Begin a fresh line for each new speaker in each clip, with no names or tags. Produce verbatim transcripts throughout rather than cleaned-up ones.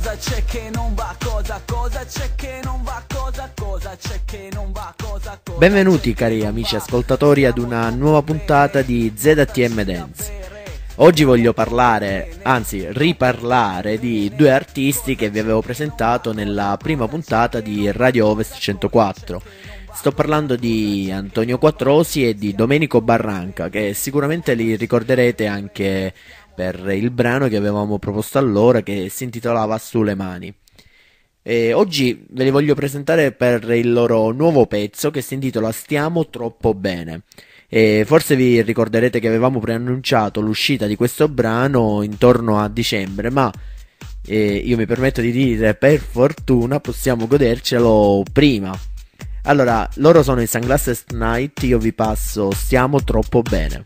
Cosa c'è che non va, cosa, cosa c'è che non va, cosa, cosa c'è che non va, cosa, cosa.
Benvenuti cari amici ascoltatori ad una nuova puntata di Z T M Dance. Oggi voglio parlare, anzi riparlare di due artisti che vi avevo presentato nella prima puntata di Radio Ovest centoquattro. Sto parlando di Antonio Quattrosi e di Domenico Barranca, che sicuramente li ricorderete anche per il brano che avevamo proposto allora, che si intitolava Sulle mani. E oggi ve li voglio presentare per il loro nuovo pezzo che si intitola Stiamo troppo bene. E forse vi ricorderete che avevamo preannunciato l'uscita di questo brano intorno a dicembre, ma eh, io mi permetto di dire per fortuna possiamo godercelo prima. Allora, loro sono i Sunglasses Night, io vi passo Stiamo troppo bene.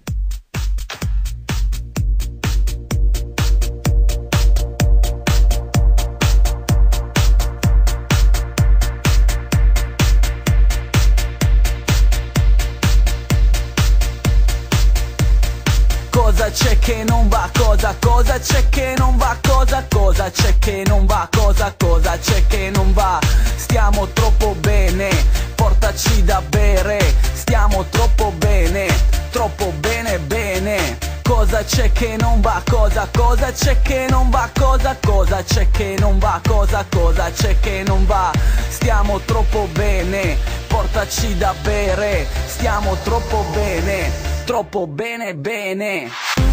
Cosa c'è che non va, cosa, cosa c'è che non va, cosa, cosa c'è che non va, cosa, cosa c'è che non va. Stiamo troppo bene, portaci da bere. Stiamo troppo bene, troppo bene, bene. Cosa c'è che non va, cosa, cosa c'è che non va, cosa, cosa c'è che non va, cosa, cosa c'è che non va. Stiamo troppo bene, portaci da bere. Stiamo troppo bene, troppo bene, bene.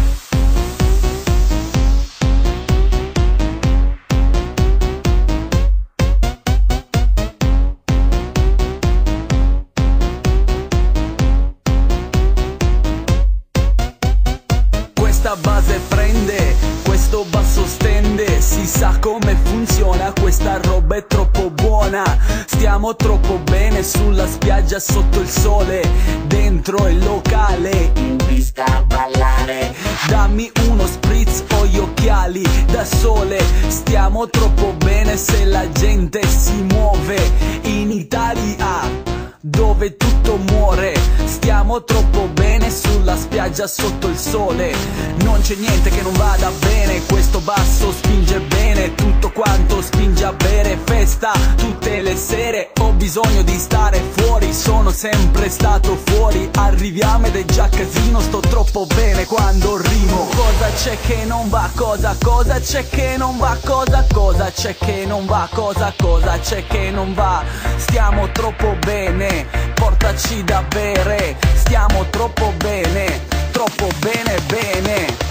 Questa base prende, questo basso stende, si sa come funziona, questa roba è troppo buona. Stiamo troppo bene sulla spiaggia sotto il sole, dentro il locale, in pista a ballare. Dammi uno spritz o gli occhiali da sole. Stiamo troppo bene se la gente si muove in Italia, dove tutto muore. Stiamo troppo bene sulla spiaggia sotto il sole. Non c'è niente che non vada bene, questo basso spinge bene, tutto quanto spinge a bere. Festa tutte le sere, ho bisogno di stare fuori, sono sempre stato fuori. Arriviamo ed è già casino, sto troppo bene quando rimo. Cosa c'è che non va, cosa, cosa c'è che non va, cosa, cosa c'è che non va, cosa, cosa c'è che non va. Stiamo troppo bene, portaci da bere. Stiamo troppo bene, troppo bene, bene.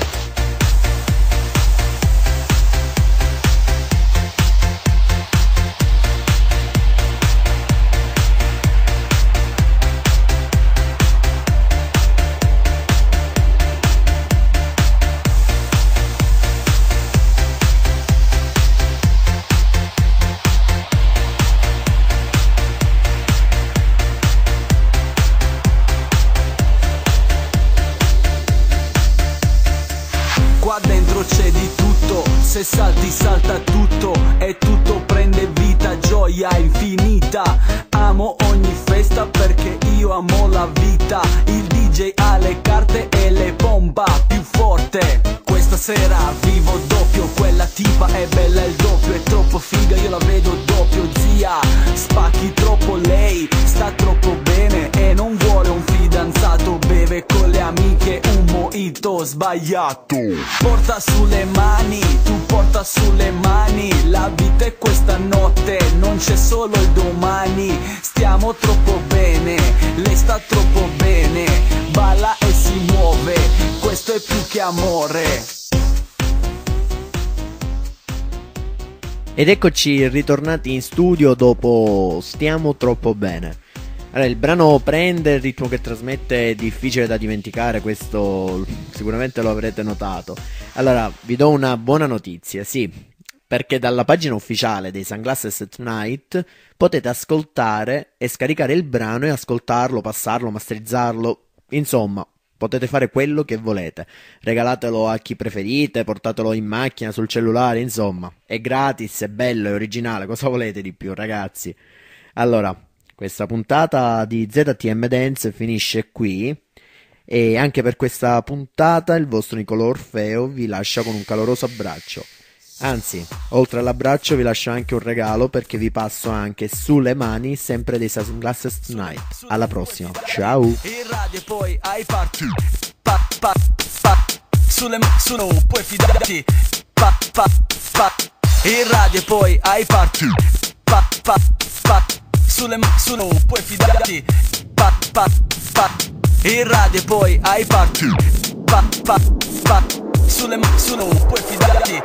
Qua dentro c'è di tutto, se salti salta tutto e tutto prende vita, gioia infinita. Amo ogni festa perché io amo la vita. Il D J ha le carte e le pompa più forte. Questa sera vivo doppio, quella tipa è bella il doppio, è troppo figa, io la vedo doppio. Zia, spacchi troppo, lei sta troppo bene e non vuole un fidanzato. Beve con le amiche un mojito sbagliato. Porta sulle mani, tu porta sulle mani. La vita è questa notte, non c'è solo il domani. Stiamo troppo bene, lei sta troppo bene. Balla e si muove, questo è più che amore.
Ed eccoci ritornati in studio dopo Stiamo troppo bene. Allora, il brano prende, il ritmo che trasmette è difficile da dimenticare, questo sicuramente lo avrete notato. Allora, vi do una buona notizia, sì, perché dalla pagina ufficiale dei Sunglasses at Night potete ascoltare e scaricare il brano e ascoltarlo, passarlo, masterizzarlo, insomma, potete fare quello che volete. Regalatelo a chi preferite, portatelo in macchina, sul cellulare, insomma, è gratis, è bello, è originale, cosa volete di più, ragazzi? Allora, questa puntata di Z T M Dance finisce qui e anche per questa puntata il vostro Nicolò Orfeo vi lascia con un caloroso abbraccio. Anzi, oltre all'abbraccio vi lascio anche un regalo perché vi passo anche sulle mani sempre dei Sunglasses Tonight. Alla prossima, ciao!
In radio poi ai party pa, pa, pa. Sulle ma- su no, puoi fidarti pa, pa, pa. In radio poi ai party pa, pa, pa. Sulle ma- su no, puoi fidarti pa, pa, pa. In radio poi ai party pa, pa, pa. Sulle ma- su no, puoi fidarti.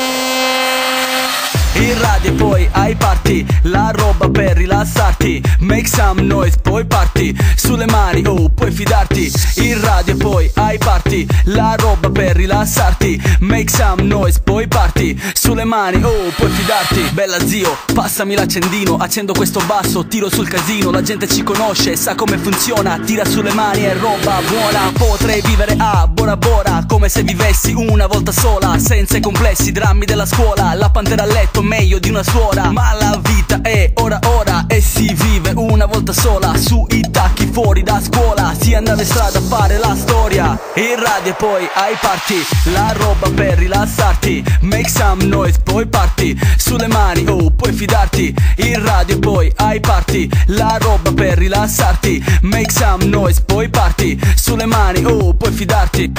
In radio poi ai party, la roba per rilassarti. Make some noise, poi parti. Sulle mani, oh, puoi fidarti. In radio poi ai party, la roba per rilassarti. Make some noise, poi parti. Sulle mani, oh, puoi fidarti. Bella zio, passami l'accendino. Accendo questo basso, tiro sul casino. La gente ci conosce, sa come funziona. Tira sulle mani, è roba buona. Potrei vivere a Bora Bora come se vivessi una volta sola, senza i complessi drammi della scuola. La pantera a letto meglio di una suora, ma la vita è ora ora e si vive una volta sola. Sui tacchi fuori da scuola si andava in strada a fare la storia. In radio poi ai party, la roba per rilassarti. Make some noise, poi parti. Sulle mani, oh, puoi fidarti. In radio poi ai party, la roba per rilassarti. Make some noise, poi parti. Sulle mani, oh, puoi fidarti.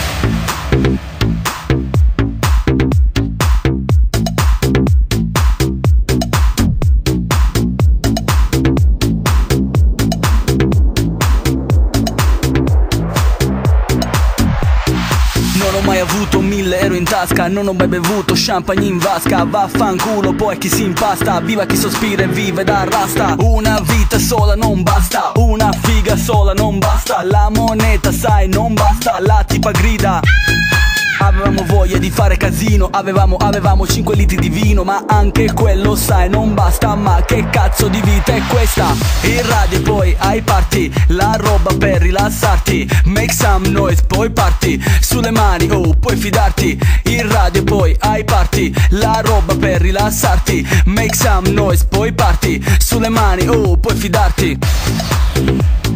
Non ho mai avuto mille euro in tasca, non ho mai bevuto champagne in vasca. Vaffanculo poi chi si impasta, viva chi sospira e vive da rasta. Una vita sola non basta, una figa sola non basta. La moneta sai non basta, la tipa grida. Avevamo voglia di fare casino, avevamo, avevamo cinque litri di vino. Ma anche quello sai non basta, ma che cazzo di vita è questa? In radio poi ai party, la roba per rilassarti. Make some noise, poi parti. Sulle mani, oh, puoi fidarti. In radio poi ai party, la roba per rilassarti. Make some noise, poi parti. Sulle mani, oh, puoi fidarti.